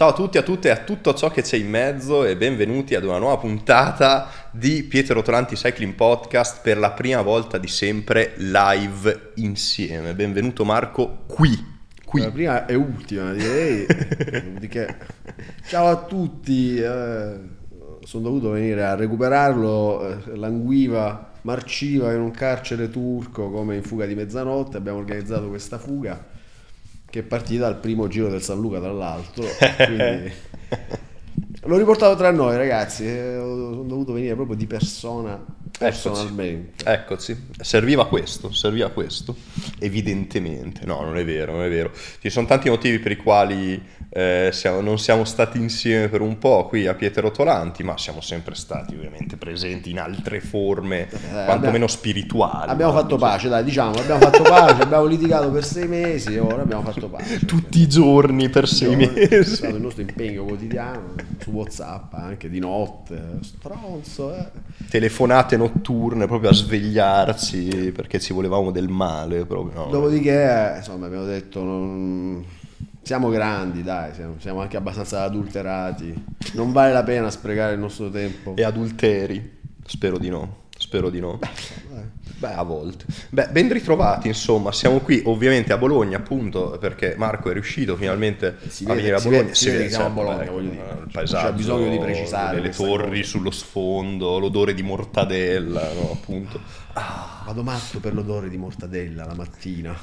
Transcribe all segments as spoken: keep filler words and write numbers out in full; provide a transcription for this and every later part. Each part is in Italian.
Ciao a tutti, a tutte e a tutto ciò che c'è in mezzo e benvenuti ad una nuova puntata di Pietro Rotolanti Cycling Podcast, per la prima volta di sempre live insieme. Benvenuto Marco qui. qui. La prima e ultima direi. Che... Ciao a tutti, eh, sono dovuto venire a recuperarlo, eh, languiva, marciva in un carcere turco come in Fuga di mezzanotte. Abbiamo organizzato questa fuga che è partita al primo giro del San Luca, tra l'altro, quindi l'ho riportato tra noi, ragazzi. Sono dovuto venire proprio di persona, personalmente. Eccoci, eccoci. Serviva questo, serviva questo, evidentemente. No, non è vero, non è vero. Ci sono tanti motivi per i quali eh, siamo, non siamo stati insieme per un po' qui a Pietro Rotolanti, ma siamo sempre stati ovviamente presenti in altre forme, eh, quantomeno abbiamo, spirituali. Abbiamo fatto pace, dai, diciamo, abbiamo fatto pace, abbiamo litigato per sei mesi e ora abbiamo fatto pace. Tutti i giorni per sei mesi. È stato il nostro impegno quotidiano, su WhatsApp anche di notte, stronzo, eh. Telefonate notturne proprio a svegliarci perché ci volevamo del male proprio, no? Dopodiché, insomma, abbiamo detto non... siamo grandi, dai, siamo, siamo anche abbastanza adulterati, non vale la pena sprecare il nostro tempo. E adulteri? Spero di no. Spero di no. Beh, Beh, a volte. Beh, ben ritrovati, insomma, siamo qui ovviamente a Bologna, appunto, perché Marco è riuscito finalmente si a vede, venire a si Bologna. vede, si vede che siamo a Bologna, voglio dire. Il paesaggio, c'è bisogno di precisare le torri cosa. Sullo sfondo, l'odore di mortadella, no, appunto. Ah, vado matto per l'odore di mortadella la mattina.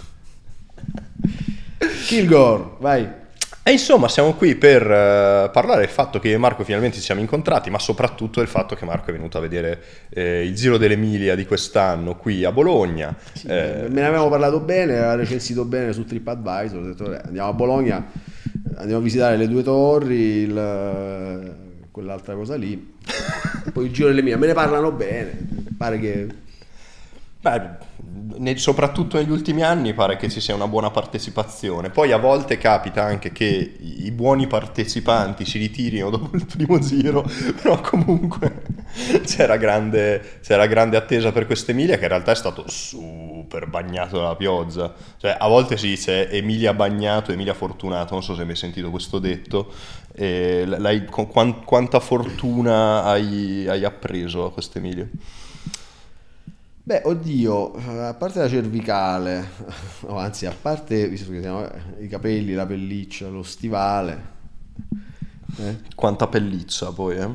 Kilgore, vai. E insomma siamo qui per uh, parlare del fatto che Marco finalmente ci siamo incontrati, ma soprattutto del fatto che Marco è venuto a vedere eh, il Giro dell'Emilia di quest'anno qui a Bologna. Sì, eh, me ne avevamo parlato bene, aveva recensito bene su TripAdvisor, ho detto eh, andiamo a Bologna, andiamo a visitare le due torri, il, quell'altra cosa lì, poi il Giro dell'Emilia, me ne parlano bene, pare che... Beh, ne, soprattutto negli ultimi anni pare che ci sia una buona partecipazione. Poi a volte capita anche che i, i buoni partecipanti si ritirino dopo il primo giro, però comunque c'era grande, c'era grande attesa per quest'Emilia, che in realtà è stato super bagnato dalla pioggia. Cioè, a volte si dice Emilia bagnato, Emilia fortunato, non so se hai mai sentito questo detto. E lei, con, quanta fortuna hai, hai appreso a quest'Emilia? Beh, oddio, a parte la cervicale, o anzi, a parte, visto che siamo, i capelli, la pelliccia, lo stivale. Eh? Quanta pelliccia poi, eh?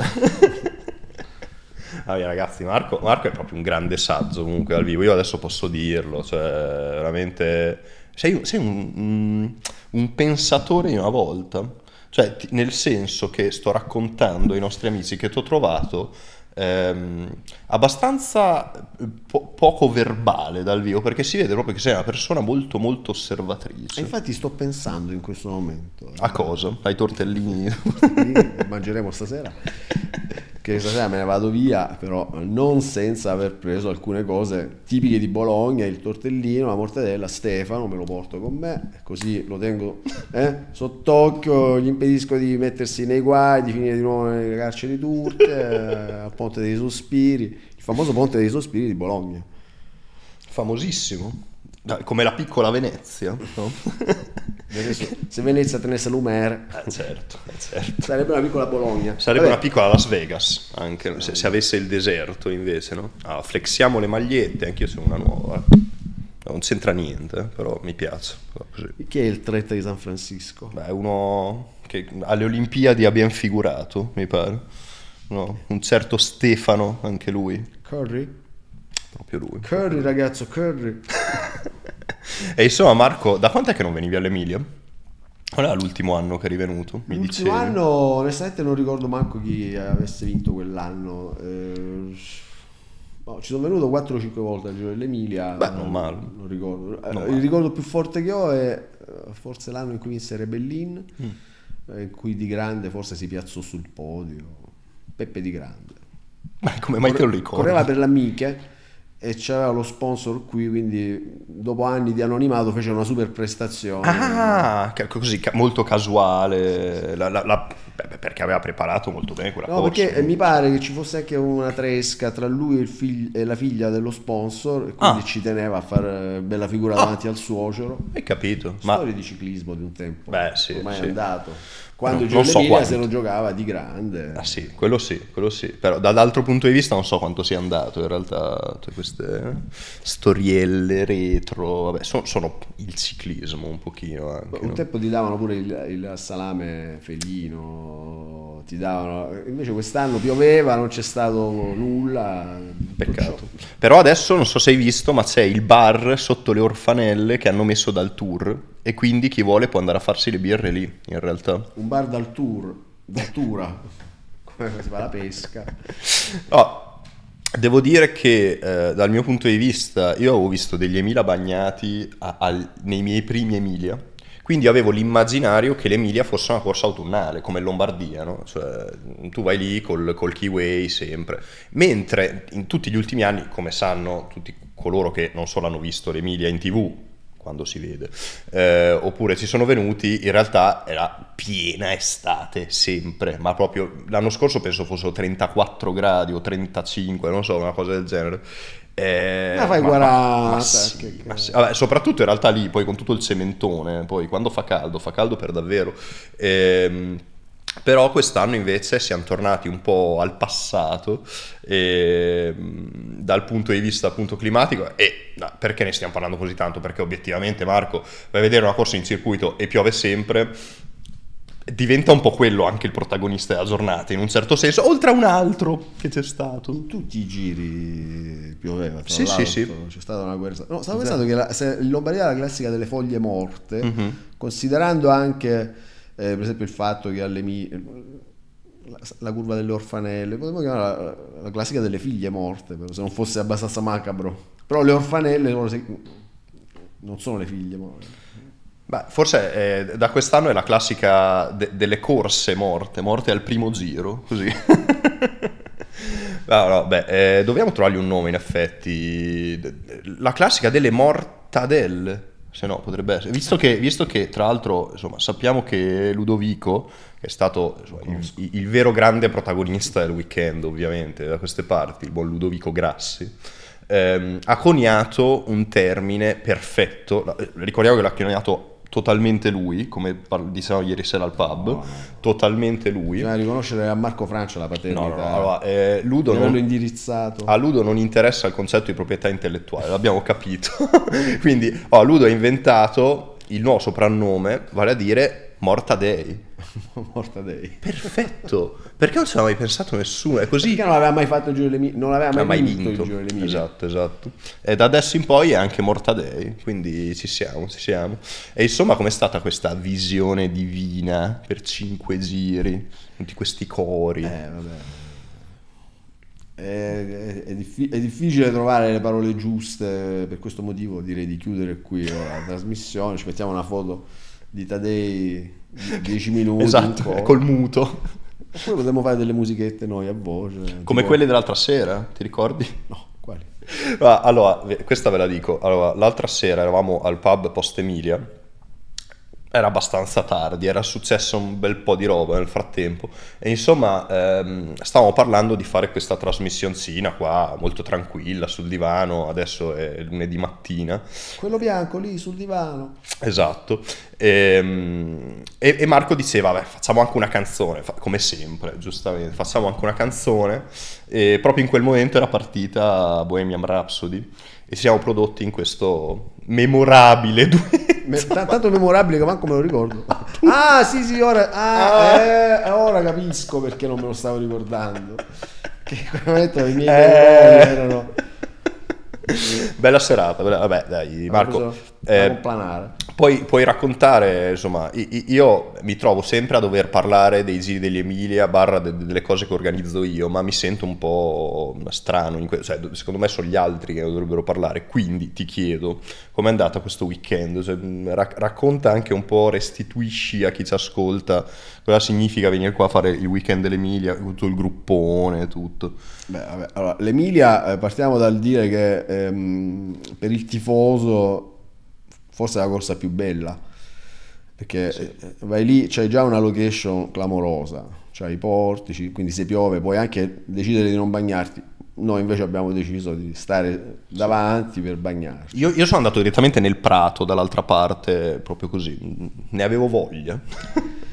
Vabbè, ragazzi, Marco, Marco è proprio un grande saggio comunque dal vivo, io adesso posso dirlo, cioè veramente... Sei, sei un, un, un pensatore di una volta, cioè nel senso che sto raccontando ai nostri amici che ti ho trovato... Ehm, abbastanza po- poco verbale dal vivo, perché si vede proprio che sei una persona molto molto osservatrice. E infatti sto pensando in questo momento a cosa? Ai tortellini che mangeremo stasera, che stasera me ne vado via, però non senza aver preso alcune cose tipiche di Bologna, il tortellino, la mortadella. Stefano me lo porto con me, così lo tengo eh, sott'occhio, gli impedisco di mettersi nei guai, di finire di nuovo nelle carceri turche, eh, al Ponte dei Sospiri, il famoso Ponte dei Sospiri di Bologna, famosissimo, come la piccola Venezia, no? Se Venezia tenesse l'Umere, eh, certo, eh, certo. sarebbe una piccola Bologna, sarebbe Vabbè. una piccola Las Vegas anche se, se avesse il deserto invece, no? Ah, flexiamo le magliette, anch'io sono una nuova, non c'entra niente, però mi piace così. Chi è il trenta di San Francisco? Beh, uno che alle Olimpiadi ha ben figurato, mi pare, no? Un certo Stefano, anche lui. Curry? Proprio lui. Curry, ragazzo, Curry. E insomma, Marco, da quant'è che non venivi all'Emilia? Qual era l'ultimo anno che eri venuto? Mi L'ultimo dicevi? anno, onestamente, non ricordo manco chi avesse vinto quell'anno. Eh, no, ci sono venuto quattro o cinque volte al Giro dell'Emilia. Beh, non male. Non ricordo. Non Eh, il ricordo più forte che ho è forse l'anno in cui vinse Rebellin, mm. eh, in cui Di Grande forse si piazzò sul podio. Peppe Di Grande. Ma come mai te lo ricordi? Correva per l'Amiche e c'aveva lo sponsor qui, quindi dopo anni di anonimato fece una super prestazione. Ah, così molto casuale, la, la, la, perché aveva preparato molto bene quella no, corsa. Perché mi pare che ci fosse anche una tresca tra lui e, il fig- e la figlia dello sponsor, e quindi ah. ci teneva a fare bella figura davanti ah. al suocero. Hai capito? Storie Ma... di ciclismo di un tempo. Beh, sì, ormai sì. è andato. Quando No, il non Giro so Emilia quanto. se lo giocava di grande. Ah sì, quello sì, quello sì, però dall'altro punto di vista non so quanto sia andato, in realtà tutte queste storielle retro, vabbè, so- sono il ciclismo un pochino anche, Un no? tempo ti davano pure il, il salame felino, ti davano, invece quest'anno pioveva, non c'è stato nulla. tutto ciò. Peccato. Però adesso non so se hai visto, ma c'è il bar sotto le orfanelle che hanno messo dal tour e quindi chi vuole può andare a farsi le birre lì, in realtà. Un bar dal tour, d'altura, come si fa la pesca. No, devo dire che eh, dal mio punto di vista io avevo visto degli Emilia Bagnati a- al- nei miei primi Emilia, quindi avevo l'immaginario che l'Emilia fosse una corsa autunnale, come in Lombardia, no? Cioè, tu vai lì col, col Keyway sempre, mentre in tutti gli ultimi anni, come sanno tutti coloro che non solo hanno visto l'Emilia in tivù, quando si vede, eh, oppure ci sono venuti, in realtà era piena estate sempre, ma proprio l'anno scorso penso fossero trentaquattro gradi o trentacinque, non so, una cosa del genere. Eh, Ma fai ma- quaranta, ma sì, che- che- ma sì. Vabbè, soprattutto in realtà lì poi con tutto il cementone, poi quando fa caldo, fa caldo per davvero. Ehm, però quest'anno invece siamo tornati un po' al passato ehm, dal punto di vista appunto climatico. E no, perché ne stiamo parlando così tanto? Perché obiettivamente, Marco, vai a vedere una corsa in circuito e piove sempre, diventa un po' quello anche il protagonista della giornata in un certo senso, oltre a un altro che c'è stato. In tutti i giri pioveva, tra Sì, sì, l'altro, sì. c'è stata una guerra. No, stavo pensando che la, se in Lombardia è la classica delle foglie morte, Mhm. considerando anche eh, per esempio il fatto che alle mi- la, la curva delle orfanelle, potremmo chiamarla la, la classica delle figlie morte, però, se non fosse abbastanza macabro. Però le orfanelle sono se- non sono le figlie morte. Beh, forse eh, da quest'anno è la classica de- delle corse morte, morte al primo giro, così. No, no, beh, eh, dobbiamo trovargli un nome in effetti. La classica delle mortadelle, se no potrebbe essere. Visto che, visto che tra l'altro, insomma, sappiamo che Ludovico, che è stato insomma, il, il vero grande protagonista del weekend, ovviamente, da queste parti, il buon Ludovico Grassi, ehm, ha coniato un termine perfetto. La- Ricordiamo che l'ha coniato totalmente lui, come par- dicevamo ieri sera al pub, No, no. totalmente lui. Bisogna riconoscere a Marco Francia la No, paternità, no, no, allora, eh, Ludo livello non, indirizzato. a Ludo non interessa il concetto di proprietà intellettuale, l'abbiamo capito. Quindi oh, Ludo ha inventato il nuovo soprannome, vale a dire Mortadei. Morta Dei. Perfetto, perché non ci aveva mai pensato nessuno, è così. Perché non aveva mai fatto il Giro delle Miglia, non aveva Non mai, ha mai vinto, vinto. il Giro delle Miglia. Esatto, esatto. E da adesso in poi è anche Mortadei, quindi ci siamo, ci siamo. E insomma, com'è stata questa visione divina per cinque giri, tutti questi cori? Eh, vabbè. È, è- è diffi- è difficile trovare le parole giuste, per questo motivo direi di chiudere qui ora la trasmissione, ci mettiamo una foto di Tadei di dieci minuti. Esatto, un po'. col muto. Oppure potremmo fare delle musichette noi a voce. Come tipo- quelle dell'altra sera, ti ricordi? No, quali? Ah, allora, ve- questa ve la dico. Allora, l'altra sera eravamo al pub post Emilia. Era abbastanza tardi, era successo un bel po' di roba nel frattempo. E insomma, ehm, stavamo parlando di fare questa trasmissioncina qua, molto tranquilla, sul divano. Adesso è lunedì mattina. Quello bianco lì sul divano. Esatto. Ehm, E, e Marco diceva, vabbè, facciamo anche una canzone, fa- come sempre, giustamente, facciamo anche una canzone. E proprio in quel momento era partita Bohemian Rhapsody e ci siamo prodotti in questo memorabile duetto. Me- t- tanto memorabile che manco me lo ricordo. Ah, sì, sì, ora, ah, eh, ora capisco perché non me lo stavo ricordando. Che in quel momento i miei Eh. neuroni erano. Bella serata, bella- vabbè dai Marco, eh, planare. poi puoi raccontare, insomma, i- i- io mi trovo sempre a dover parlare dei giri degli Emilia, barra de- delle cose che organizzo io, ma mi sento un po' strano, in que- cioè, secondo me sono gli altri che dovrebbero parlare, quindi ti chiedo, com'è andata questo weekend? Cioè, mh, rac- racconta anche un po', restituisci a chi ci ascolta cosa significa venire qua a fare il weekend dell'Emilia, tutto il gruppone, tutto. Beh, vabbè, allora, l'Emilia, eh, partiamo dal dire che ehm, per il tifoso forse è la corsa più bella, perché eh, vai lì, c'è già una location clamorosa, c'hai i portici, quindi se piove puoi anche decidere di non bagnarti. Noi invece abbiamo deciso di stare davanti per bagnarci. Io, io sono andato direttamente nel prato dall'altra parte, proprio così, ne avevo voglia.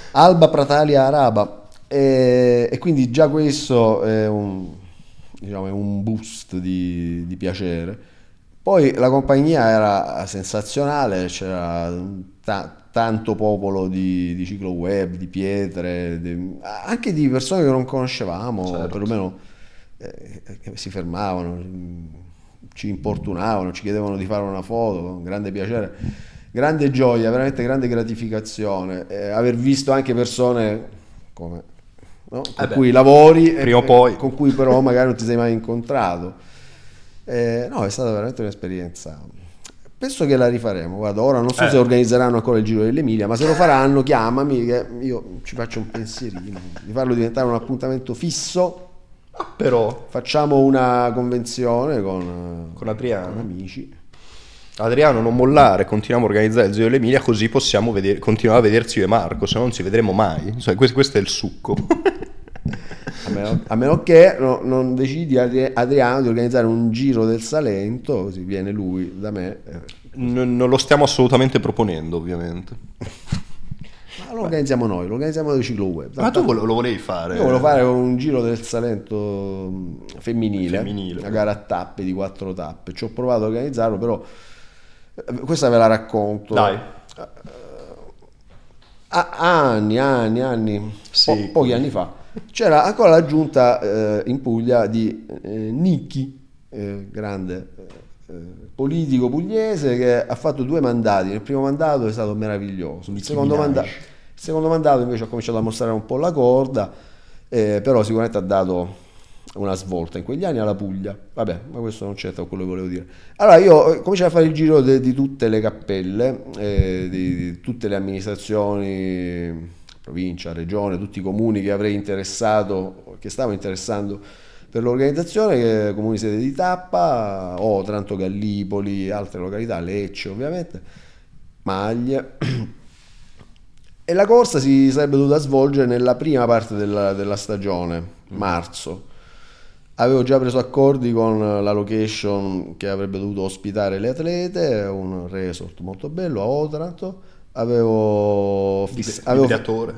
Alba Pratalia Araba. E, e quindi già questo è un, diciamo, è un boost di, di piacere. Poi la compagnia era sensazionale, c'era ta- tanto popolo di, di cicloweb, di pietre, di- anche di persone che non conoscevamo, Certo. perlomeno eh, che si fermavano, ci importunavano, ci chiedevano di fare una foto, con grande piacere, grande gioia, veramente grande gratificazione. Eh, aver visto anche persone come, no? Con Eh beh, cui lavori e prima o poi. con cui però magari non ti sei mai incontrato. Eh, no, è stata veramente un'esperienza. Penso che la rifaremo. Guarda, ora non so Eh. se organizzeranno ancora il Giro dell'Emilia, ma se lo faranno, chiamami che io ci faccio un pensierino di farlo diventare un appuntamento fisso. Però Facciamo una convenzione con, con Adriano. con amici. Adriano, non mollare, continuiamo a organizzare il Giro dell'Emilia, così possiamo vedere, continuare a vederci io e Marco, se no non ci vedremo mai. Cioè, questo, questo è il succo. A meno, a meno che no- non decidi Adri- Adriano di organizzare un Giro del Salento, così viene lui da me. eh, N- non lo stiamo assolutamente proponendo, ovviamente. Ma lo organizziamo noi, lo organizziamo dei cicloweb. Ma tu lo, lo volevi fare? Io volevo fare un Giro del Salento mh, femminile, Femminile. una gara a tappe di quattro tappe. Ci ho provato a organizzarlo, però eh, questa ve la racconto. Dai. A- anni, anni, anni, Sì. po- pochi anni fa, c'era ancora la giunta eh, in Puglia di eh, Nicchi, eh, grande eh, politico pugliese che ha fatto due mandati. Nel primo mandato è stato meraviglioso, il Nicki secondo, Minaj. manda- il secondo mandato invece ha cominciato a mostrare un po' la corda, eh, però sicuramente ha dato una svolta in quegli anni alla Puglia. Vabbè, ma questo non c'entra con quello che volevo dire. Allora io eh, cominciai a fare il giro de- di tutte le cappelle, eh, di, di tutte le amministrazioni, provincia, regione, tutti i comuni che avrei interessato, che stavo interessando per l'organizzazione, che comuni sede di tappa, Otranto, Gallipoli, altre località, Lecce ovviamente, Maglie. E la corsa si sarebbe dovuta svolgere nella prima parte della, della stagione, marzo. Avevo già preso accordi con la location che avrebbe dovuto ospitare le atlete, un resort molto bello a Otranto. Avevo Di, fiss- di avevo- Briatore.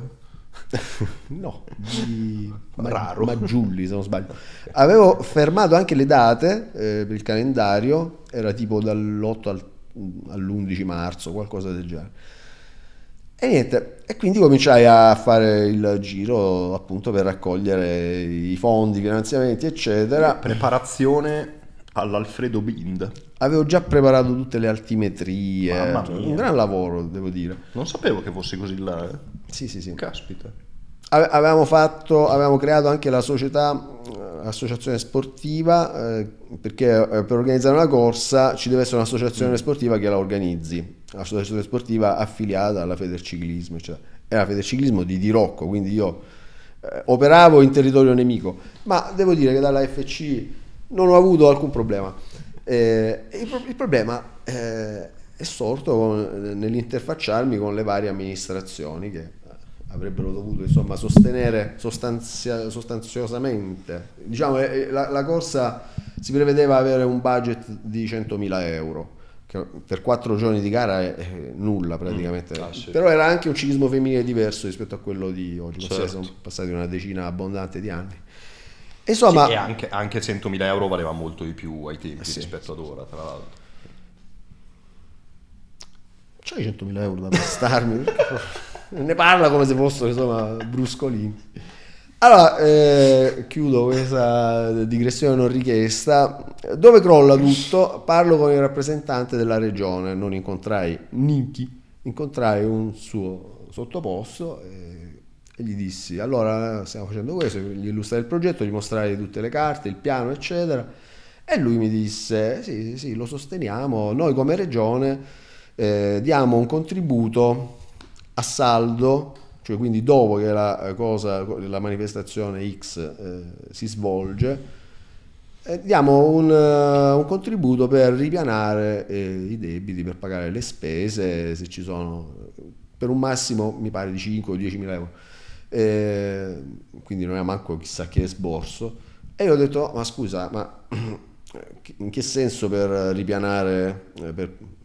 no, di Ma- Raro. Maggiulli se non sbaglio. Avevo fermato anche le date eh, per il calendario, era tipo dall'otto al- all'undici marzo, qualcosa del genere. E niente, e quindi cominciai a fare il giro appunto per raccogliere i fondi, i finanziamenti, eccetera. Preparazione all'Alfredo Bind. Avevo già preparato tutte le altimetrie, Mamma cioè, mia. un gran lavoro, devo dire. Non sapevo che fosse così là. eh. Sì, sì, sì. Caspita. Ave- Avevamo fatto, avevamo creato anche la società, eh, associazione sportiva, eh, perché eh, per organizzare una corsa ci deve essere un'associazione sportiva che la organizzi, l'associazione sportiva affiliata alla Federciclismo, eccetera. Era Federciclismo di Dirocco, quindi io eh, operavo in territorio nemico, ma devo dire che dalla F C non ho avuto alcun problema. Eh, il, pro- il problema eh, è sorto con- nell'interfacciarmi con le varie amministrazioni che avrebbero dovuto insomma sostenere sostanzia- sostanziosamente, diciamo eh, la, la corsa si prevedeva avere un budget di centomila euro, che per quattro giorni di gara è, è nulla praticamente. Mm, ah, sì. Però era anche un ciclismo femminile diverso rispetto a quello di oggi, Certo. sono passati una decina abbondante di anni. Insomma, Sì, e anche, anche centomila euro valeva molto di più ai tempi Sì. rispetto ad ora, tra l'altro. c'hai centomila euro da prestarmi? Ne parla come se fossero insomma bruscolini. Allora, eh, chiudo questa digressione non richiesta. Dove crolla tutto? Parlo con il rappresentante della regione, non incontrai Ninchi, incontrai un suo sottoposto e, e gli dissi, allora stiamo facendo questo, gli illustrai il progetto, gli mostrai tutte le carte, il piano, eccetera. E lui mi disse, sì, sì, sì, lo sosteniamo, noi come regione eh, diamo un contributo a saldo, cioè quindi dopo che la cosa, la manifestazione X eh, si svolge, eh, diamo un, uh, un contributo per ripianare eh, i debiti, per pagare le spese, se ci sono, per un massimo mi pare di cinque o dieci mila euro. Eh, quindi non è manco chissà che sborso. E io ho detto, ma scusa, ma in che senso per ripianare, per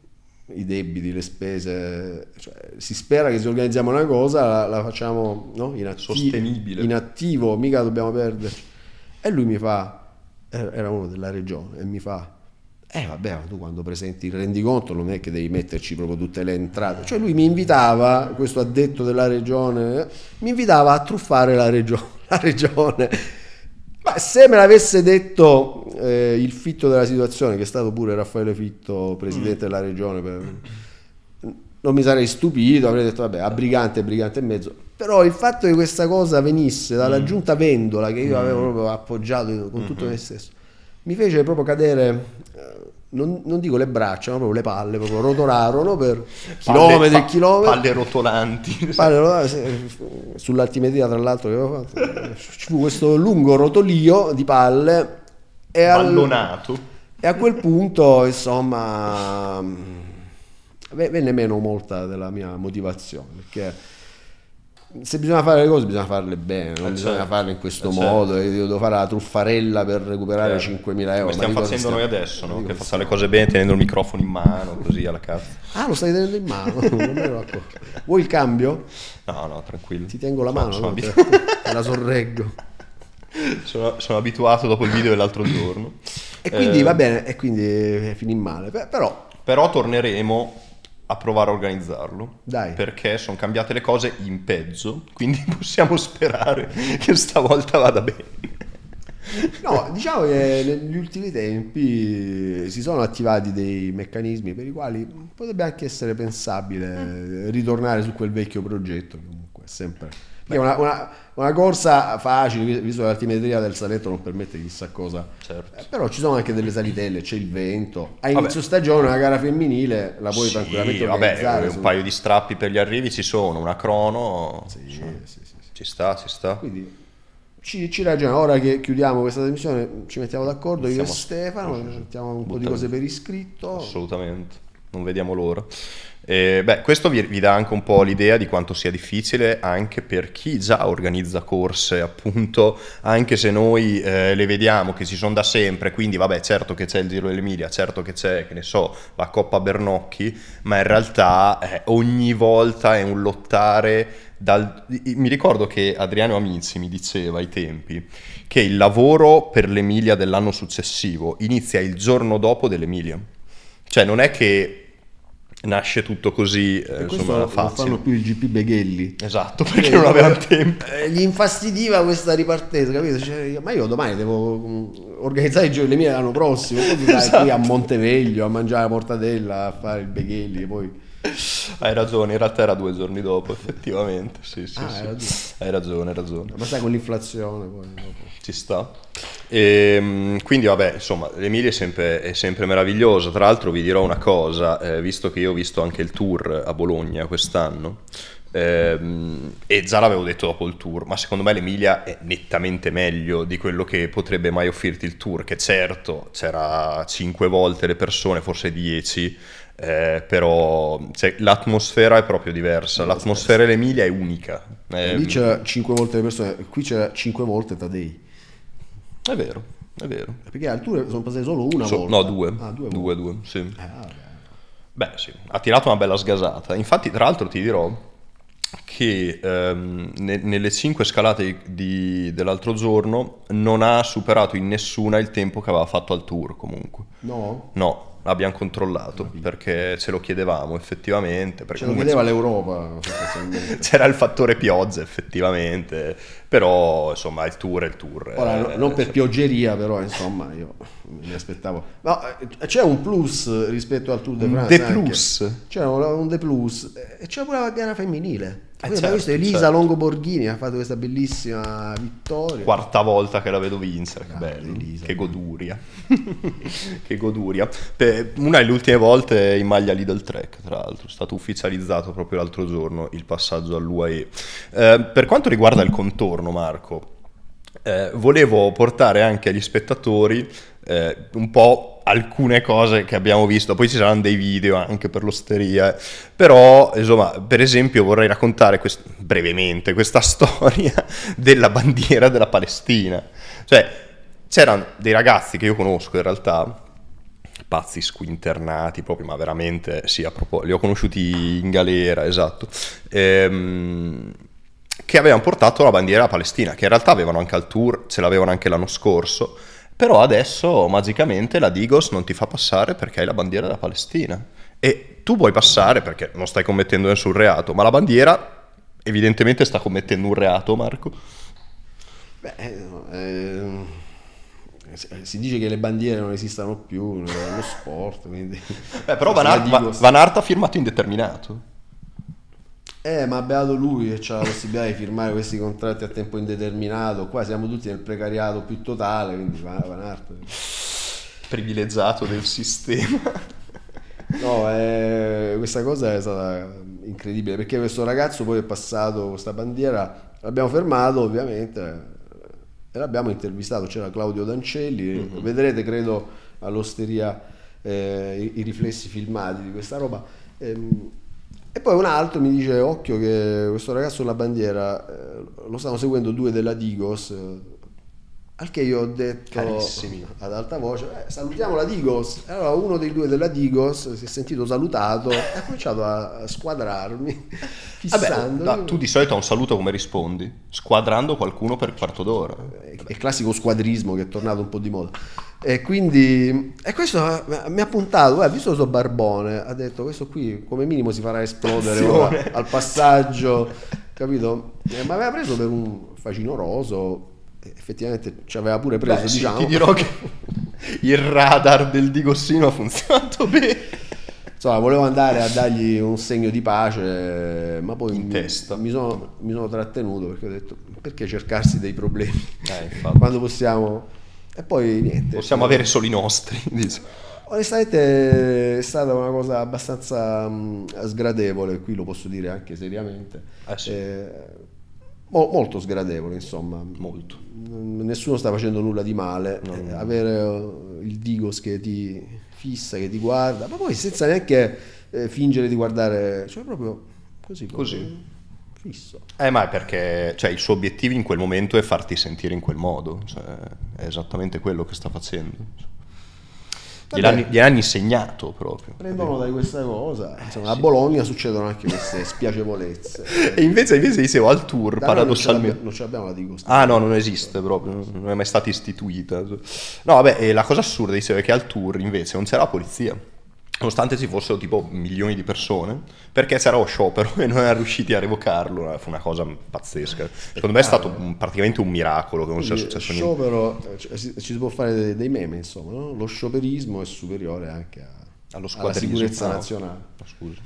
i debiti, le spese, cioè, si spera che se organizziamo una cosa la, la facciamo, no? in, atti- sostenibile, in attivo, mica dobbiamo perderci. E lui mi fa, era uno della regione, e mi fa, eh vabbè, ma tu quando presenti il rendiconto non è che devi metterci proprio tutte le entrate. Cioè lui mi invitava, questo addetto della regione, mi invitava a truffare la, regio- la regione. Ma se me l'avesse detto eh, il Fitto della situazione, che è stato pure Raffaele Fitto, presidente mm. della regione, per... non mi sarei stupito, avrei detto vabbè, a brigante, brigante e mezzo. Però il fatto che questa cosa venisse dalla mm. giunta Vendola, che io avevo proprio appoggiato con tutto mm-hmm. me stesso, mi fece proprio cadere, non, non dico le braccia, ma proprio le palle, proprio rotolarono per chilometri e chilometri. Palle rotolanti. Palle rotolanti, sull'altimetria tra l'altro che avevo fatto, ci fu questo lungo rotolio di palle. E ballonato. Al, e a quel punto, insomma, venne meno molta della mia motivazione, perché se bisogna fare le cose bisogna farle bene, non eh bisogna certo. farle in questo eh modo certo. Io devo fare la truffarella per recuperare certo. cinquemila euro. Come stiamo facendo noi adesso, no? Che facciamo le cose bene tenendo il microfono in mano, così alla cazzo. Ah, lo stai tenendo in mano? Non me ero accorto. Vuoi il cambio? No, no, tranquillo. Ti tengo la mano, sono no? abitu- te la sorreggo. Sono, sono abituato dopo il video dell'altro giorno. E quindi eh, va bene, e quindi finì male. Però, però torneremo a provare a organizzarlo. Dai. Perché sono cambiate le cose in peggio, quindi possiamo sperare che stavolta vada bene. No, diciamo che negli ultimi tempi si sono attivati dei meccanismi per i quali potrebbe anche essere pensabile ritornare su quel vecchio progetto, comunque è sempre... Una, una, una corsa facile, visto che l'altimetria del Saletto non permette chissà cosa, certo. eh, però ci sono anche delle salitelle, c'è il vento. A inizio vabbè. stagione una gara femminile la puoi sì, tranquillamente organizzare. Vabbè, un su... paio di strappi per gli arrivi ci sono, una crono, sì, sì, sì, sì. ci sta, ci sta. Quindi ci, ci ragioniamo, ora che chiudiamo questa trasmissione ci mettiamo d'accordo io e Stefano, mettiamo un po' di cose per iscritto. Assolutamente, non vediamo l'ora. Eh, beh, questo vi, vi dà anche un po' l'idea di quanto sia difficile anche per chi già organizza corse, appunto, anche se noi eh, le vediamo che ci sono da sempre, quindi vabbè, certo che c'è il Giro dell'Emilia, certo che c'è, che ne so, la Coppa Bernocchi, ma in realtà eh, ogni volta è un lottare dal... Mi ricordo che Adriano Amici mi diceva ai tempi che il lavoro per l'Emilia dell'anno successivo inizia il giorno dopo dell'Emilia, cioè non è che nasce tutto così, eh, insomma, non facile. fanno più il G P Beghelli. Esatto, perché non avevano tempo. Eh, gli infastidiva questa ripartenza, capito? Cioè, ma io domani devo organizzare i giochi miei l'anno prossimo, poi esatto. Stai qui a Monteveglio a mangiare la mortadella, a fare il Beghelli, e poi... Hai ragione, in realtà era due giorni dopo, effettivamente. Sì, sì, ah, sì. Hai ragione. Hai ragione, hai ragione. Ma sai, con l'inflazione poi dopo. Ci sta. E, quindi vabbè, insomma, l'Emilia è sempre, è sempre meravigliosa. Tra l'altro vi dirò una cosa, eh, visto che io ho visto anche il tour a Bologna quest'anno, ehm, e già l'avevo detto dopo il tour, ma secondo me l'Emilia è nettamente meglio di quello che potrebbe mai offrirti il tour, che certo c'era cinque volte le persone, forse dieci, eh, però cioè, l'atmosfera è proprio diversa, l'atmosfera dell'Emilia è unica. Eh, lì c'era cinque volte le persone, qui c'era cinque volte Tadei. È vero, è vero. Perché al tour sono passate solo una so, volta. No, due. Ah, due, due, due, sì. Ah, beh, sì, ha tirato una bella sgasata. Infatti, tra l'altro ti dirò che ehm, ne, nelle cinque scalate di, dell'altro giorno non ha superato in nessuna il tempo che aveva fatto al tour comunque. No? No. L'abbiamo controllato perché ce lo chiedevamo effettivamente, perché ce lo chiedeva l'Europa. C'era il fattore pioggia effettivamente, però insomma il tour è il tour. Ora, eh, non per cioè... pioggeria, però insomma io mi aspettavo. Ma c'è un plus rispetto al Tour de France. Un de plus. C'è un de plus e c'è pure la gara femminile. Eh certo, visto Elisa certo. Longo Borghini ha fatto questa bellissima vittoria. Quarta volta che la vedo vincere, che ah, bello, Elisa, che goduria. Che goduria. Per una delle ultime volte in maglia Lidl Trek, tra l'altro, è stato ufficializzato proprio l'altro giorno il passaggio all'U A E. Eh, per quanto riguarda il contorno, Marco, eh, volevo portare anche agli spettatori eh, un po' alcune cose che abbiamo visto, poi ci saranno dei video anche per l'osteria, però insomma, per esempio vorrei raccontare quest- brevemente questa storia della bandiera della Palestina. Cioè c'erano dei ragazzi che io conosco in realtà, pazzi squinternati proprio, ma veramente sì, a proposito, li ho conosciuti in galera, esatto, ehm, che avevano portato la bandiera palestina, che in realtà avevano anche al tour, ce l'avevano anche l'anno scorso, però adesso magicamente la Digos non ti fa passare perché hai la bandiera della Palestina. E tu puoi passare perché non stai commettendo nessun reato, ma la bandiera evidentemente sta commettendo un reato, Marco. Beh, eh, si dice che le bandiere non esistano più nello sport, quindi... Beh, però Van Aert, Va- Van Aert ha firmato indeterminato. Eh, ma beato lui che ha la possibilità di firmare questi contratti a tempo indeterminato. Qua siamo tutti nel precariato più totale, quindi Van Van Aert... Privilegiato del sistema. No, eh, questa cosa è stata incredibile, perché questo ragazzo poi è passato questa bandiera, l'abbiamo fermato ovviamente e l'abbiamo intervistato, c'era Claudio Dancelli, mm-hmm. Vedrete credo all'Osteria eh, i, i riflessi filmati di questa roba. Ehm, E poi un altro mi dice: occhio che questo ragazzo sulla bandiera eh, lo stanno seguendo due della Digos, eh, al che io ho detto Carissimi. ad alta voce: eh, salutiamo la Digos. E allora uno dei due della Digos si è sentito salutato e ha cominciato a, a squadrarmi fissando. Vabbè, tu di solito a un saluto come rispondi? Squadrando qualcuno per quarto d'ora. È il classico squadrismo che è tornato un po' di moda. E quindi e questo mi ha puntato, ha visto questo barbone, ha detto: questo qui come minimo si farà esplodere ora, al passaggio, capito? E mi aveva preso per un facinoroso, effettivamente ci aveva pure preso. Beh, diciamo sì, ti dirò che il radar del Digossino ha funzionato bene. Insomma, volevo andare a dargli un segno di pace, ma poi in mi, testa. Mi, sono, mi sono trattenuto, perché ho detto: perché cercarsi dei problemi eh, quando possiamo. E poi niente, possiamo avere solo i nostri. Dice. Onestamente è stata una cosa abbastanza mh, sgradevole, qui lo posso dire anche seriamente, eh sì. eh, mo- molto sgradevole, insomma. Molto. N- nessuno sta facendo nulla di male, no, eh, no. avere uh, il Digos che ti fissa, che ti guarda, ma poi senza neanche eh, fingere di guardare, cioè proprio così. Così. Fisso. Eh, ma è perché cioè, il suo obiettivo in quel momento è farti sentire in quel modo, cioè, è esattamente quello che sta facendo. Gliel'hanno, gliel'hanno insegnato proprio. Prendono da questa cosa. Insomma, a Bologna succedono anche queste spiacevolezze. E invece, invece dicevo al tour, da paradossalmente. Non ce l'abbiamo la Digos. Ah no, non esiste proprio, non è mai stata istituita. No, vabbè, e la cosa assurda dicevo è che al tour invece non c'era la polizia. Nonostante ci fossero tipo milioni di persone, perché c'era lo sciopero e non erano riusciti a revocarlo, fu una cosa pazzesca. Secondo me è stato un, praticamente un miracolo che non sia successo niente. Sciopero, ci si può fare dei, dei meme, insomma, no? Lo scioperismo è superiore anche a, allo alla sicurezza no. nazionale. No, scusa.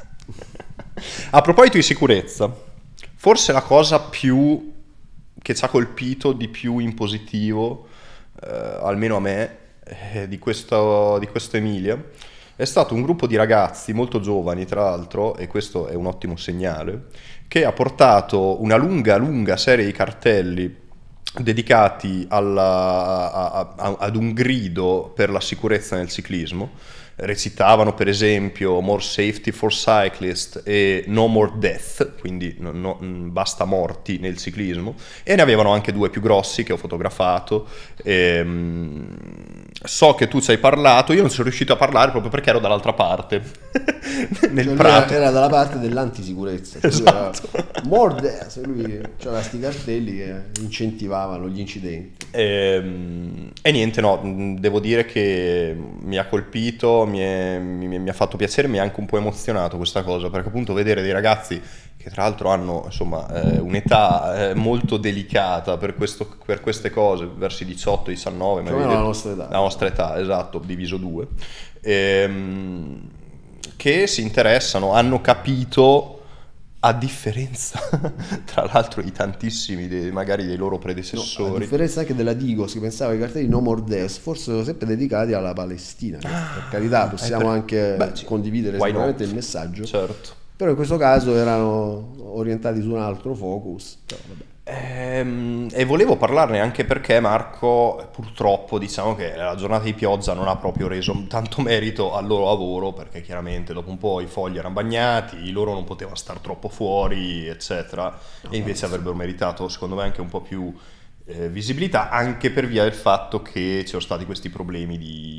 A proposito di sicurezza, forse la cosa più che ci ha colpito di più in positivo, eh, almeno a me, eh, di, questo, di questo Emilia, è stato un gruppo di ragazzi molto giovani, tra l'altro, e questo è un ottimo segnale, che ha portato una lunga, lunga serie di cartelli dedicati alla, a, a, ad un grido per la sicurezza nel ciclismo. Recitavano per esempio More Safety for Cyclists e No More Death, quindi no, no, basta morti nel ciclismo, e ne avevano anche due più grossi che ho fotografato. Ehm, so che tu ci hai parlato, io non sono riuscito a parlare proprio perché ero dall'altra parte nel cioè, prato. Era dalla parte dell'antisicurezza, esatto. Era More Death, lui aveva questi cartelli che incentivavano gli incidenti. E, e niente, no, devo dire che mi ha colpito, mi, è, mi, mi ha fatto piacere, mi ha anche un po' emozionato questa cosa, perché appunto vedere dei ragazzi che tra l'altro hanno insomma eh, un'età eh, molto delicata per, questo, per queste cose, verso i diciotto diciannove, Più o meno la nostra età. La nostra età, esatto, diviso due, ehm, che si interessano, hanno capito, a differenza tra l'altro di tantissimi dei, magari dei loro predecessori, no, a differenza anche della Digos, che pensava che i cartelli No More Death fossero sempre dedicati alla Palestina, ah, per carità possiamo per... anche Beh, condividere sicuramente il messaggio, certo. Però in questo caso erano orientati su un altro focus. Però, vabbè. Ehm, e volevo parlarne anche perché Marco, purtroppo diciamo che la giornata di pioggia non ha proprio reso tanto merito al loro lavoro, perché chiaramente dopo un po' i fogli erano bagnati, loro non potevano star troppo fuori eccetera, no, e invece avrebbero meritato secondo me anche un po' più eh, visibilità, anche per via del fatto che ci sono stati questi problemi di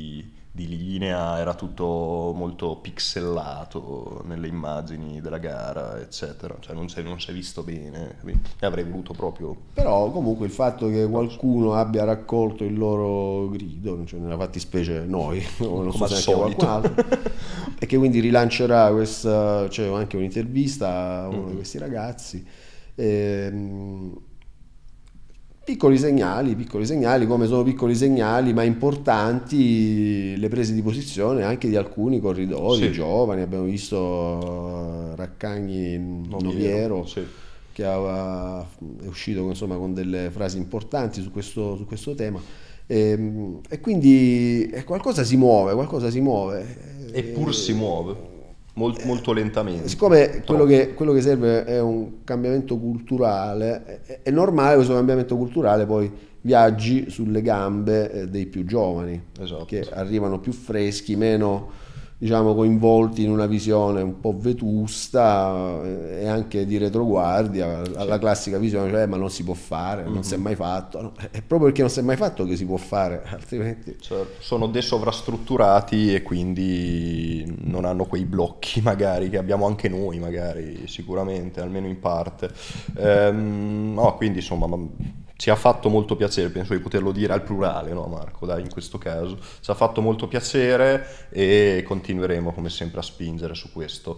di linea, era tutto molto pixelato nelle immagini della gara, eccetera, cioè non si è, non si è visto bene, e avrei voluto proprio... Però comunque il fatto che qualcuno abbia raccolto il loro grido, cioè nella fattispecie noi, non so se anche qualcun altro, e che quindi rilancerà questa, cioè anche un'intervista a uno mm-hmm. di questi ragazzi, ehm, piccoli segnali, piccoli segnali, come sono piccoli segnali ma importanti le prese di posizione anche di alcuni corridori sì. giovani. Abbiamo visto Raccagni Noviero, Noviero sì. che aveva, è uscito insomma con delle frasi importanti su questo, su questo tema, e, e quindi qualcosa si muove, qualcosa si muove. Eppur e, si muove. Molto, molto lentamente. Siccome quello che, quello che serve è un cambiamento culturale, è, è normale che questo cambiamento culturale poi viaggi sulle gambe dei più giovani, esatto. che arrivano più freschi, meno diciamo coinvolti in una visione un po' vetusta e anche di retroguardia, alla sì. classica visione, cioè ma non si può fare, mm-hmm. non si è mai fatto, no, è proprio perché non si è mai fatto che si può fare, altrimenti... Certo. Sono desovrastrutturati e quindi non hanno quei blocchi magari che abbiamo anche noi, magari sicuramente, almeno in parte. Ehm, no, quindi insomma... Ci ha fatto molto piacere, penso di poterlo dire al plurale, no Marco? Dai, in questo caso. Ci ha fatto molto piacere e continueremo come sempre a spingere su questo.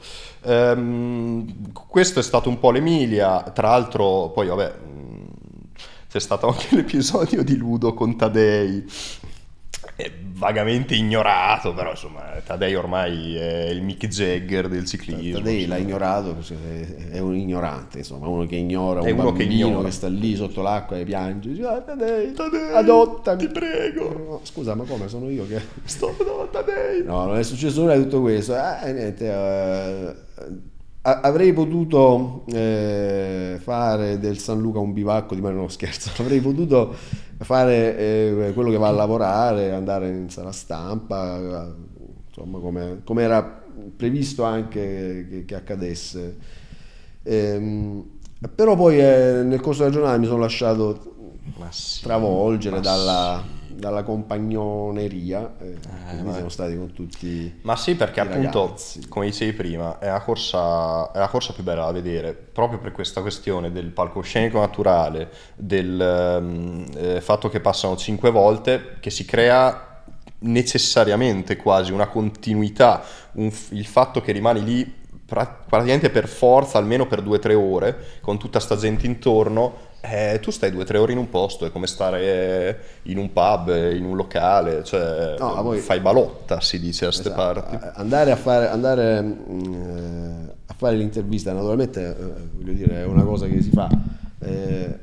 Ehm, questo è stato un po' l'Emilia, tra l'altro poi vabbè c'è stato anche l'episodio di Ludo con Tadei, è vagamente ignorato, però insomma Tadei ormai è il Mick Jagger del ciclismo. Tadei l'ha ignorato perché è un ignorante, insomma, uno che ignora un è uno bambino che, ignora. che sta lì sotto l'acqua e piange, dice, ah, Tadei, Tadei, adottami, ti prego. No, scusa, ma come sono io che... Sto no, Tadei. No, non è successo nulla di tutto questo. Eh, niente, eh, avrei potuto eh, fare del San Luca un bivacco di mare, no scherzo, avrei potuto fare eh, quello che va a lavorare, andare in sala stampa, insomma come, come era previsto anche che, che accadesse. Ehm, però poi eh, nel corso della giornata mi sono lasciato ma sì, travolgere ma dalla... Sì. dalla compagnoneria, eh, eh, quindi siamo stati con tutti. Ma sì, perché appunto, ragazzi. come dicevi prima, è la corsa, è la corsa più bella da vedere, proprio per questa questione del palcoscenico naturale, del eh, fatto che passano cinque volte, che si crea necessariamente quasi una continuità, un, il fatto che rimani lì pra- praticamente per forza, almeno per due o tre ore, con tutta sta gente intorno. Eh, tu stai due o tre ore in un posto, è come stare in un pub, in un locale, cioè no, poi, fai balotta, si dice a ste esatto. parti. Andare a fare, andare, mh, a fare l'intervista, naturalmente, eh, voglio dire, è una cosa che si fa, eh,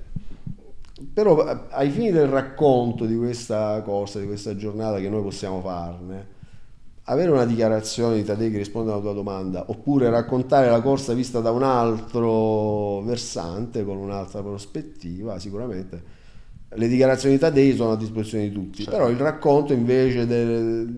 però ai fini del racconto di questa corsa, di questa giornata che noi possiamo farne, avere una dichiarazione di Tadei che risponde alla tua domanda, oppure raccontare la corsa vista da un altro versante, con un'altra prospettiva, sicuramente le dichiarazioni di Tadei sono a disposizione di tutti, certo. Però il racconto invece del,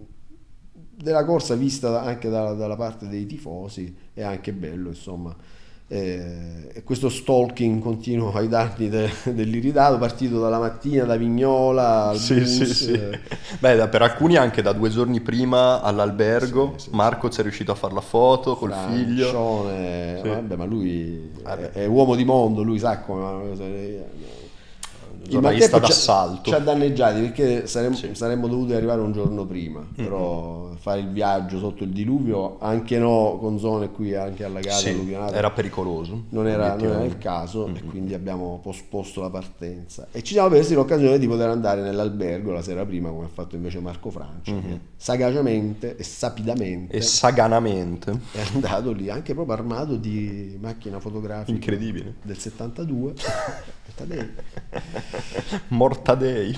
della corsa vista anche da, dalla parte dei tifosi è anche bello, insomma. E, e questo stalking continuo ai danni de, dell'Iridato, partito dalla mattina da Vignola al sì, bus, sì, sì. Eh. Beh, per alcuni anche da due giorni prima all'albergo, sì, sì, Marco sì. C'è riuscito a fare la foto col Francione, figlio sì. Vabbè, ma lui è, è uomo di mondo, lui sa come giornalista d'assalto, ci ha danneggiati perché saremmo, sì. saremmo dovuti arrivare un giorno prima, mm-hmm. però fare il viaggio sotto il diluvio, anche no, con zone qui anche allagate, sì, alluvionate, era pericoloso, non era, non era il caso, mm-hmm. e quindi abbiamo posposto la partenza e ci siamo presi l'occasione di poter andare nell'albergo la sera prima, come ha fatto invece Marco Francia, mm-hmm. che sagacemente e sapidamente e saganamente è andato lì, anche proprio armato di macchina fotografica incredibile del settantadue. Tadei. Mortadei.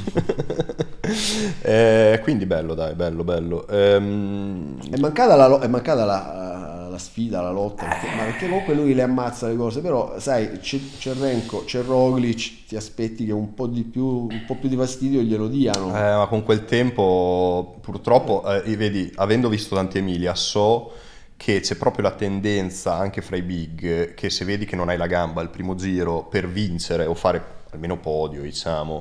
eh, quindi bello, dai, bello, bello. Ehm... È mancata la, è mancata la, la sfida, la lotta, perché, ma perché comunque lui le ammazza le cose, però sai, c'è, c'è Renko, c'è Roglic, ti aspetti che un po' di più, un po' più di fastidio glielo diano. Eh, ma con quel tempo, purtroppo, eh, vedi, avendo visto tanti Emilia, so che c'è proprio la tendenza anche fra i big che se vedi che non hai la gamba al primo giro per vincere o fare almeno podio, diciamo,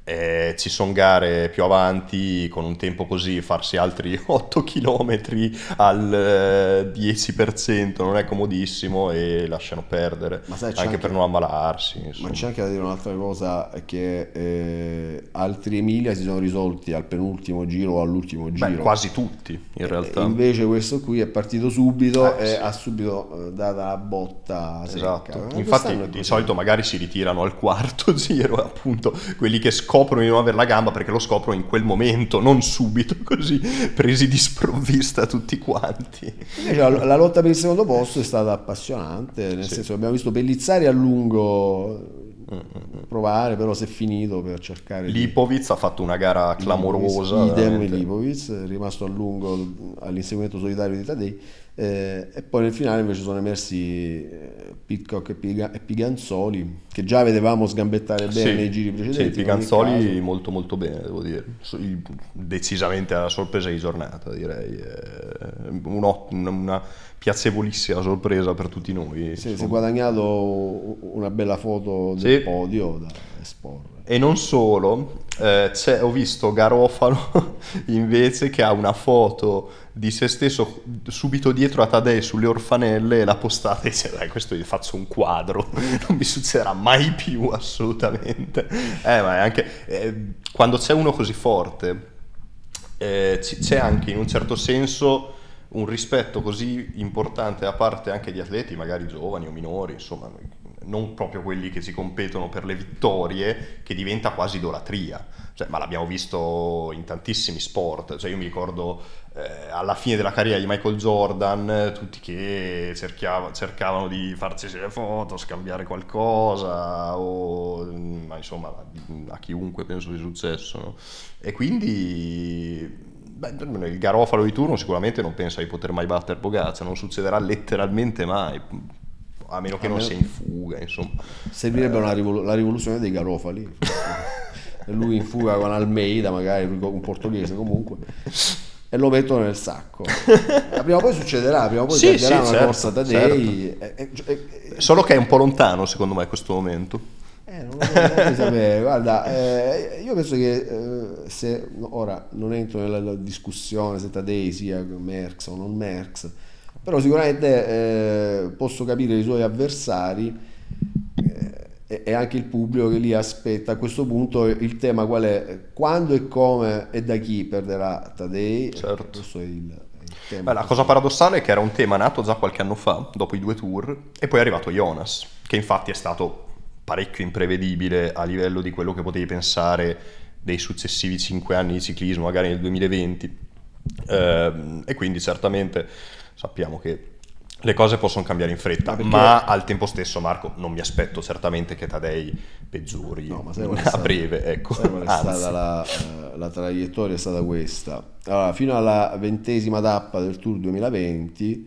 Eh, ci sono gare più avanti con un tempo così, farsi altri otto chilometri al eh, dieci per cento non è comodissimo e lasciano perdere, Ma sai, c'è anche anche- per non ammalarsi, Ma insomma. c'è anche da dire un'altra cosa, che eh, altri Emilia si sono risolti al penultimo giro o all'ultimo Beh, giro. quasi tutti in E realtà. invece questo qui è partito subito Eh, e sì. ha subito eh, data la botta secca. Esatto, Eh, infatti quest'anno è di così. solito magari si ritirano al quarto giro, appunto quelli che scoprono di non avere la gamba perché lo scoprono in quel momento, non subito, così presi di sprovvista tutti quanti. Invece la, la lotta per il secondo posto è stata appassionante, nel Sì. senso che abbiamo visto Pellizzari a lungo provare, però si è finito per cercare di... Lipovic ha fatto una gara clamorosa, Idem veramente. Lipovic, è rimasto a lungo all'inseguimento solitario di Tadei, eh, e poi nel finale invece sono emersi eh, Pidcock e, Piga- e Piganzoli, che già vedevamo sgambettare bene Sì, nei giri precedenti. sì, in ogni Piganzoli caso. molto molto bene, devo dire. So- il- Decisamente la sorpresa di giornata, direi. Eh, un ot- una, una piacevolissima sorpresa per tutti noi. Sì, si è insomma. guadagnato una bella foto del Sì. podio da esporre. E non solo, eh, c'è- ho visto Garofalo invece che ha una foto di se stesso subito dietro a Tadei sulle orfanelle e l'ha postata e dice dai, questo gli faccio un quadro, non mi succederà mai più assolutamente. Eh, ma è anche eh, quando c'è uno così forte eh, c- c'è anche in un certo senso un rispetto così importante da parte anche di atleti magari giovani o minori, insomma, non proprio quelli che si competono per le vittorie, che diventa quasi idolatria. Cioè, ma l'abbiamo visto in tantissimi sport. Cioè, io mi ricordo eh, alla fine della carriera di Michael Jordan, eh, tutti che cerchiava- cercavano di farci le foto, scambiare qualcosa, o mm, ma insomma a chiunque penso sia successo, no? E quindi beh, il Garofalo di turno sicuramente non pensa di poter mai battere Pogacar, non succederà letteralmente mai, a meno che A non meno- sia in fuga, insomma. Servirebbe una rivolu- la rivoluzione dei Garofali. E lui in fuga con Almeida, magari lui un portoghese comunque, e lo mettono nel sacco. Prima o poi succederà, prima o poi Sì, perderà sì, una certo, corsa Tadei. E- e- e- Solo che è un po' lontano secondo me in questo momento. Eh, non lo vorrei sapere. Guarda, eh, io penso che eh, se ora non entro nella, nella discussione se Tadei sia Merckx o non Merckx, però sicuramente eh, posso capire i suoi avversari eh, e, e anche il pubblico che lì aspetta. A questo punto il tema qual è? Quando e come e da chi perderà Tadei? Certo. Questo è il, è il tema. Beh, la cosa paradossale è che era un tema nato già qualche anno fa, dopo i due tour, e poi è arrivato Jonas, che infatti è stato parecchio imprevedibile a livello di quello che potevi pensare dei successivi cinque anni di ciclismo, magari nel duemilaventi. Ehm, e quindi certamente sappiamo che le cose possono cambiare in fretta, Ma ma, perché- al tempo stesso, Marco, non mi aspetto certamente che Tadei peggiori No, ma sai qual è a stata- breve, ecco. sai qual è Anzi. stata la, eh, la traiettoria è stata questa. Allora, fino alla ventesima tappa del Tour duemilaventi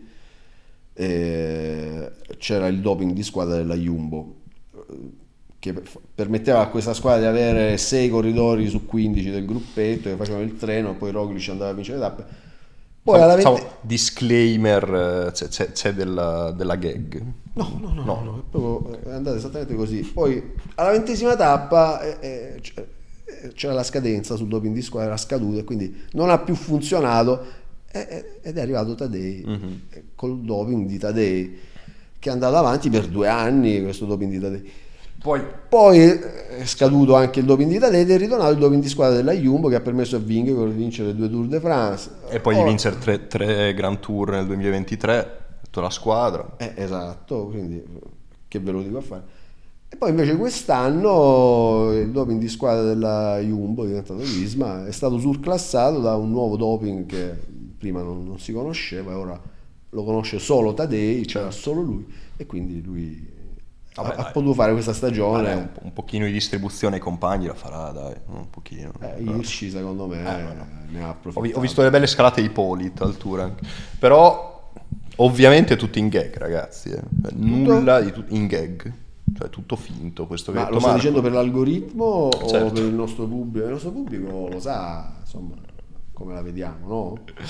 eh, c'era il doping di squadra della Jumbo, eh, che f- permetteva a questa squadra di avere sei corridori su quindici del gruppetto che facevano il treno, poi Roglic andava a vincere le tappe. Poi alla Facciamo vente- disclaimer, eh, c'è, c'è- c'è della, della gag. No, no, no, no, no, è proprio è andata esattamente così. Poi alla ventesima tappa eh, eh, c- eh, c'era la scadenza sul doping di squadra, era scaduto e quindi non ha più funzionato eh, eh, ed è arrivato Tadei Mhm. eh, col doping di Tadei che è andato avanti per due anni questo doping di Tadei. Poi Poi eh, è scaduto anche il doping di Tadei ed è ritornato il doping di squadra della Jumbo che ha permesso a Vingegaard di vincere due Tour de France. E poi di Ora- vincere tre, tre Grand Tour nel duemilaventitré, tutta la squadra. Eh, esatto, quindi che ve lo dico a fare. E poi invece quest'anno il doping di squadra della Jumbo, diventato Visma, è stato surclassato da un nuovo doping che prima non, non si conosceva e ora lo conosce solo Tadei, c'era solo lui e quindi lui Vabbè, ha, ha dai. potuto fare questa Vabbè, stagione. un, po- un pochino di distribuzione ai compagni la farà, dai, un pochino. Eh, Hirschi secondo me Eh, no, no. ne ha Ho, approfittato. vi- ho visto le belle scalate di Polit al tour anche. Però ovviamente tutto in gag, ragazzi, eh. Nulla di tutto in gag, cioè tutto finto questo che Ma ha lo detto stai Marco. dicendo per l'algoritmo o Certo. per il nostro pubblico? Il nostro pubblico lo sa, insomma, come la vediamo, no?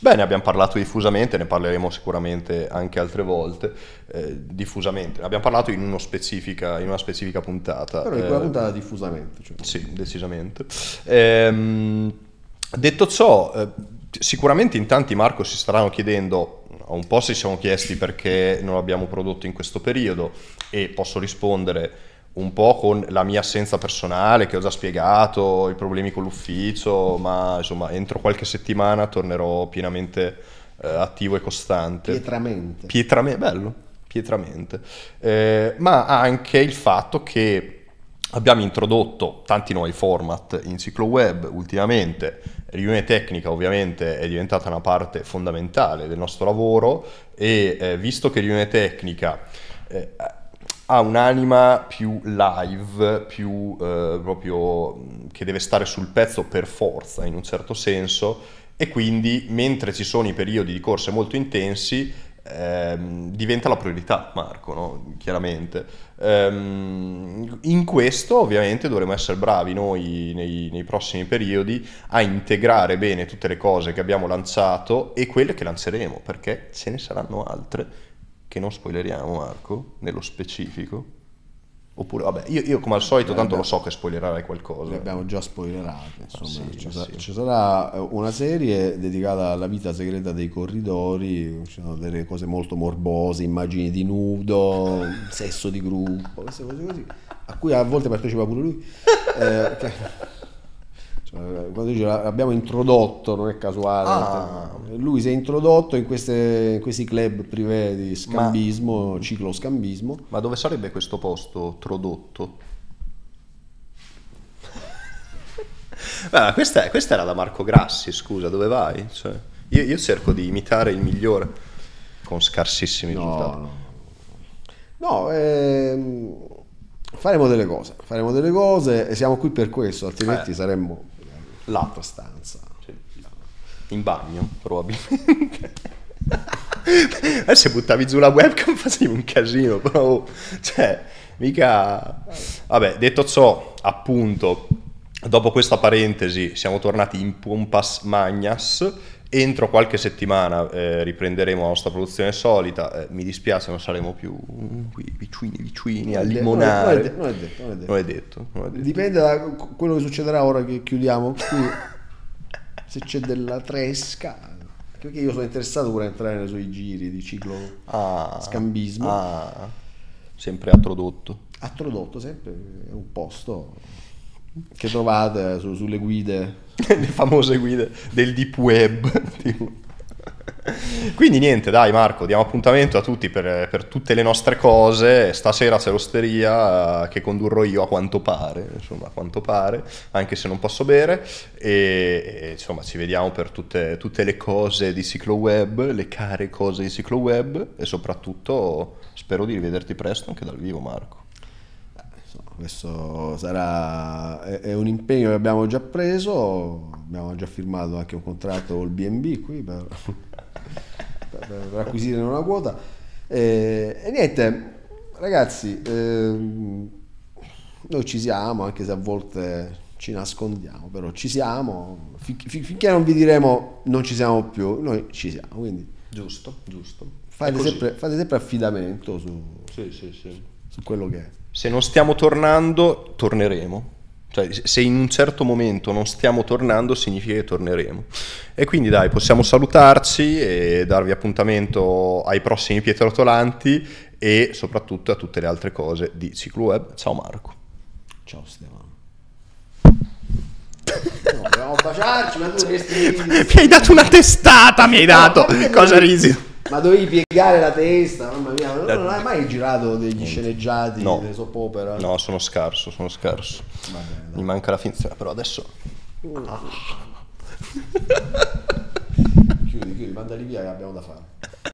Beh, ne abbiamo parlato diffusamente, ne parleremo sicuramente anche altre volte, eh, diffusamente. Ne abbiamo parlato in, uno specifica, in una specifica puntata. Però in quella eh, puntata diffusamente. Cioè. Sì, decisamente. Ehm, detto ciò, eh, sicuramente in tanti, Marco, si staranno chiedendo, un po' si siamo chiesti perché non abbiamo prodotto in questo periodo, e posso rispondere un po' con la mia assenza personale che ho già spiegato, i problemi con l'ufficio, ma insomma entro qualche settimana tornerò pienamente eh, attivo e costante. Pietramente. Pietramente, bello, pietramente. Eh, ma anche il fatto che abbiamo introdotto tanti nuovi format in Cicloweb ultimamente. Riunione tecnica ovviamente è diventata una parte fondamentale del nostro lavoro, e eh, visto che riunione tecnica eh, ha un'anima più live, più eh, proprio che deve stare sul pezzo per forza in un certo senso, e quindi mentre ci sono i periodi di corse molto intensi ehm, diventa la priorità, Marco, no? Chiaramente ehm, in questo ovviamente dovremo essere bravi noi nei, nei prossimi periodi a integrare bene tutte le cose che abbiamo lanciato e quelle che lanceremo, perché ce ne saranno altre che non spoileriamo, Marco, nello specifico. Oppure, vabbè, io, io come al solito eh, tanto abbiamo, lo so che spoilerai qualcosa. Le abbiamo già spoilerate, insomma. Ah, sì, ci, sì. sarà, ci sarà una serie dedicata alla vita segreta dei corridori, ci sono delle cose molto morbose, immagini di nudo, sesso di gruppo, queste cose così, a cui a volte partecipa pure lui. Eh, che, quando dice l'abbiamo introdotto, non è casuale, ah. lui si è introdotto in, queste, in questi club privé di scambismo, ma, cicloscambismo. Ma dove sarebbe questo posto trodotto? Beh, questa, questa era da Marco Grassi, scusa, dove vai? Cioè, io, io cerco di imitare il migliore con scarsissimi no, risultati. No, no ehm, faremo delle cose, faremo delle cose e siamo qui per questo, altrimenti eh. saremmo l'altra stanza, sì. In bagno probabilmente. Eh, se buttavi giù la webcam facevi un casino, però cioè mica. Vabbè, detto ciò, appunto, dopo questa parentesi siamo tornati in pompas magnas. Entro qualche settimana eh, riprenderemo la nostra produzione solita. Eh, mi dispiace, non saremo più qui vicini vicini a limonare. Non è detto, non è detto. Non è detto, non è detto. Dipende da quello che succederà ora che chiudiamo qui. Se c'è della tresca, perché io sono interessato pure a entrare nei suoi giri di ciclo ah, scambismo. Ah, sempre a Trodotto. A Trodotto sempre è un posto che trovate su, sulle guide, le famose guide del deep web. Quindi niente, dai Marco, diamo appuntamento a tutti per, per tutte le nostre cose. Stasera c'è l'osteria che condurrò io a quanto pare, insomma a quanto pare, anche se non posso bere, e, e insomma ci vediamo per tutte, tutte le cose di Cicloweb, le care cose di Cicloweb, e soprattutto spero di rivederti presto anche dal vivo, Marco. Questo sarà è, è un impegno che abbiamo già preso, abbiamo già firmato anche un contratto col B and B qui per, per, per acquisire una quota e, e niente ragazzi, eh, noi ci siamo, anche se a volte ci nascondiamo, però ci siamo, fin, fin, finché non vi diremo non ci siamo più, noi ci siamo, quindi giusto, giusto. Fate, sempre, fate sempre affidamento su, sì, sì, sì. su quello che è. Se non stiamo tornando, torneremo. Cioè, se in un certo momento non stiamo tornando, significa che torneremo. E quindi dai, possiamo salutarci e darvi appuntamento ai prossimi pietrotolanti e soprattutto a tutte le altre cose di Cicloweb. Ciao Marco. Ciao Stefano. No, dobbiamo baciarci, ma tu mi hai dato una testata, mi hai dato. No, cosa risi? Ma dovevi piegare la testa, mamma mia, non, non hai mai girato degli sceneggiati, no, delle soap opera? No, sono scarso, sono scarso. Vabbè, mi manca la finzione, però adesso... chiudi, chiudi, mandali via che abbiamo da fare.